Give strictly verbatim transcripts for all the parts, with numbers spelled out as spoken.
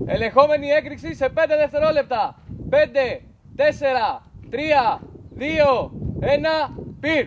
Ελεγχόμενη έκρηξη σε πέντε δευτερόλεπτα. πέντε, τέσσερα, τρία, δύο, ένα, πυρ.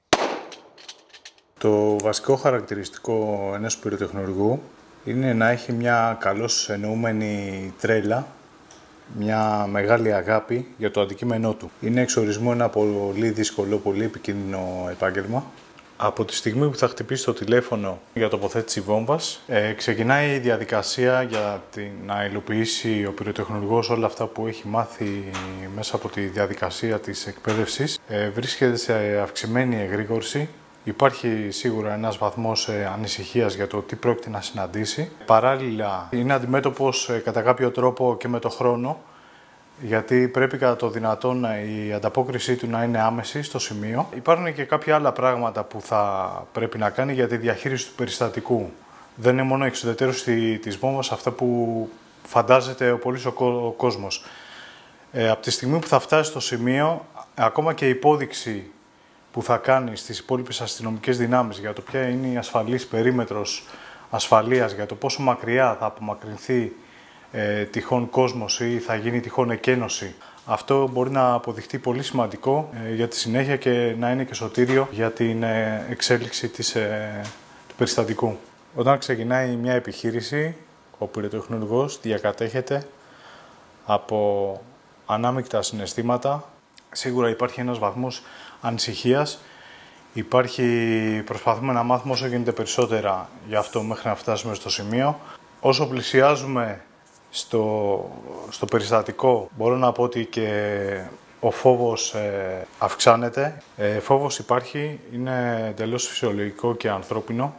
Το βασικό χαρακτηριστικό ενός πυροτεχνουργού είναι να έχει μια καλώς εννοούμενη τρέλα, μια μεγάλη αγάπη για το αντικείμενό του. Είναι εξ ορισμού ένα πολύ δύσκολο, πολύ επικίνδυνο επάγγελμα. Από τη στιγμή που θα χτυπήσει το τηλέφωνο για τοποθέτηση βόμβας, ε, ξεκινάει η διαδικασία για την, να υλοποιήσει ο πυροτεχνουργός όλα αυτά που έχει μάθει μέσα από τη διαδικασία της εκπαίδευσης. Ε, βρίσκεται σε αυξημένη εγρήγορση. Υπάρχει σίγουρα ένας βαθμός ε, ανησυχίας για το τι πρόκειται να συναντήσει. Παράλληλα, είναι αντιμέτωπος ε, κατά κάποιο τρόπο και με το χρόνο, γιατί πρέπει κατά το δυνατόν η ανταπόκρισή του να είναι άμεση στο σημείο. Υπάρχουν και κάποια άλλα πράγματα που θα πρέπει να κάνει για τη διαχείριση του περιστατικού. Δεν είναι μόνο η εξουδετερώση της βόμβας, αυτά που φαντάζεται ο πολύς ο, ο κόσμος. Ε, από τη στιγμή που θα φτάσει στο σημείο, ακόμα και η υπόδειξη που θα κάνει στις υπόλοιπες αστυνομικές δυνάμεις για το ποια είναι η ασφαλής περίμετρος ασφαλείας, για το πόσο μακριά θα απομακρυνθεί ε, τυχόν κόσμος ή θα γίνει τυχόν εκένωση. Αυτό μπορεί να αποδειχτεί πολύ σημαντικό ε, για τη συνέχεια και να είναι και σωτήριο για την ε, εξέλιξη της, ε, του περιστατικού. Όταν ξεκινάει μια επιχείρηση, ο πυροτεχνουργός διακατέχεται από ανάμεικτα συναισθήματα. Σίγουρα υπάρχει ένας βαθμός ανησυχίας. Υπάρχει, προσπαθούμε να μάθουμε όσο γίνεται περισσότερα για αυτό μέχρι να φτάσουμε στο σημείο. Όσο πλησιάζουμε στο, στο περιστατικό, μπορώ να πω ότι και ο φόβος ε, αυξάνεται. Ε, φόβος υπάρχει, είναι εντελώς φυσιολογικό και ανθρώπινο.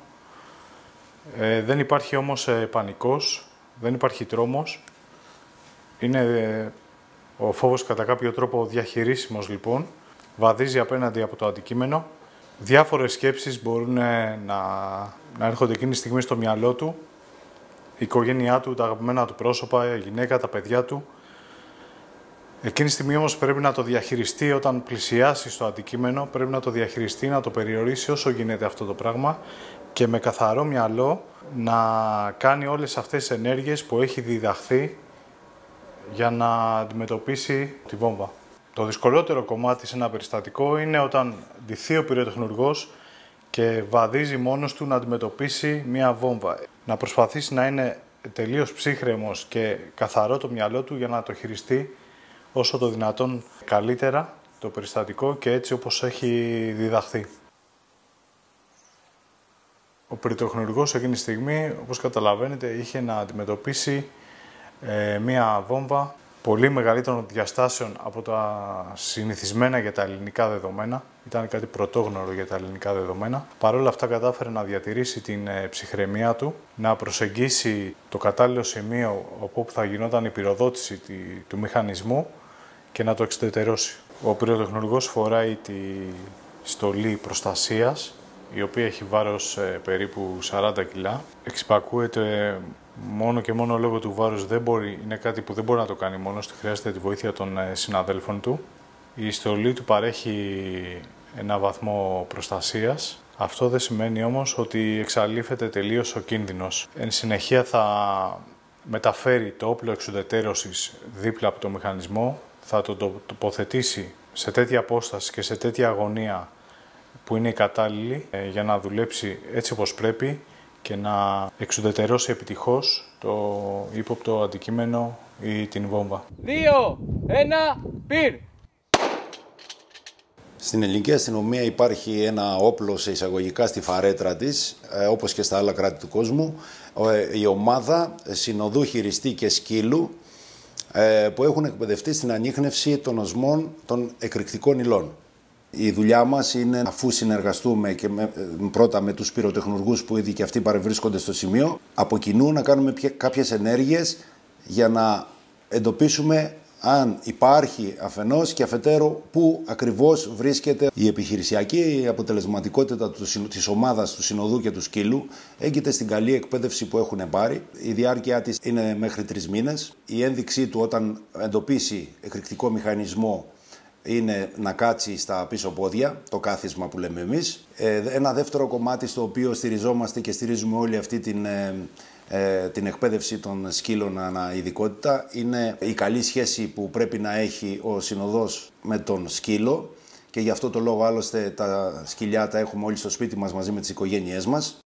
Ε, δεν υπάρχει όμως ε, πανικός, δεν υπάρχει τρόμος. Είναι ε, ο φόβος κατά κάποιο τρόπο διαχειρίσιμος λοιπόν. Βαδίζει απέναντι από το αντικείμενο. Διάφορες σκέψεις μπορούν να, να έρχονται εκείνη τη στιγμή στο μυαλό του. Η οικογένειά του, τα αγαπημένα του πρόσωπα, η γυναίκα, τα παιδιά του. Εκείνη τη στιγμή όμως πρέπει να το διαχειριστεί όταν πλησιάσει στο αντικείμενο. Πρέπει να το διαχειριστεί, να το περιορίσει όσο γίνεται αυτό το πράγμα και με καθαρό μυαλό να κάνει όλες αυτές τις ενέργειες που έχει διδαχθεί για να αντιμετωπίσει τη βόμβα. Το δυσκολότερο κομμάτι σε ένα περιστατικό είναι όταν ντυθεί ο πυροτεχνουργός και βαδίζει μόνος του να αντιμετωπίσει μία βόμβα. Να προσπαθήσει να είναι τελείως ψύχρεμος και καθαρό το μυαλό του για να το χειριστεί όσο το δυνατόν καλύτερα το περιστατικό και έτσι όπως έχει διδαχθεί. Ο πυροτεχνουργός εκείνη τη στιγμή, όπως καταλαβαίνετε, είχε να αντιμετωπίσει ε, μία βόμβα πολύ μεγαλύτερων διαστάσεων από τα συνηθισμένα για τα ελληνικά δεδομένα. Ήταν κάτι πρωτόγνωρο για τα ελληνικά δεδομένα. Παρ' όλα αυτά κατάφερε να διατηρήσει την ε, ψυχραιμία του, να προσεγγίσει το κατάλληλο σημείο όπου θα γινόταν η πυροδότηση τη, του μηχανισμού και να το εξουδετερώσει. Ο πυροτεχνουργός φοράει τη στολή προστασίας, η οποία έχει βάρος ε, περίπου σαράντα κιλά. Εξυπακούεται μόνο και μόνο λόγω του βάρους, δεν μπορεί, είναι κάτι που δεν μπορεί να το κάνει μόνος του, χρειάζεται τη βοήθεια των ε, συναδέλφων του. Η στολή του παρέχει ένα βαθμό προστασίας. Αυτό δεν σημαίνει όμως ότι εξαλείφεται τελείως ο κίνδυνος. Εν συνεχεία θα μεταφέρει το όπλο εξουδετερώσης δίπλα από το μηχανισμό, θα το τοποθετήσει σε τέτοια απόσταση και σε τέτοια αγωνία που είναι η κατάλληλη για να δουλέψει έτσι όπως πρέπει και να εξουδετερώσει επιτυχώς το ύποπτο αντικείμενο ή την βόμβα. Δύο, ένα, πυρ! Στην ελληνική αστυνομία υπάρχει ένα όπλο σε εισαγωγικά στη φαρέτρα της, όπως και στα άλλα κράτη του κόσμου, η ομάδα συνοδού χειριστή και σκύλου που έχουν εκπαιδευτεί στην ανίχνευση των οσμών των εκρηκτικών υλών. Η δουλειά μας είναι, αφού συνεργαστούμε και με, πρώτα με τους πυροτεχνουργούς που ήδη και αυτοί παρευρίσκονται στο σημείο, από κοινού να κάνουμε κάποιες ενέργειες για να εντοπίσουμε αν υπάρχει αφενός και αφετέρου πού ακριβώς βρίσκεται η επιχειρησιακή αποτελεσματικότητα της ομάδας του συνοδού και του σκύλου. Έγκυται στην καλή εκπαίδευση που έχουν πάρει. Η διάρκεια της είναι μέχρι τρεις μήνες. Η ένδειξή του όταν εντοπίσει εκρηκτικό μηχανισμό είναι να κάτσει στα πίσω πόδια, το κάθισμα που λέμε εμείς. Ένα δεύτερο κομμάτι στο οποίο στηριζόμαστε και στηρίζουμε όλη αυτή την ε, την εκπαίδευση των σκύλων ανά ειδικότητα είναι η καλή σχέση που πρέπει να έχει ο συνοδός με τον σκύλο και γι' αυτό το λόγο άλλωστε τα σκυλιά τα έχουμε όλοι στο σπίτι μας μαζί με τις οικογένειές μας.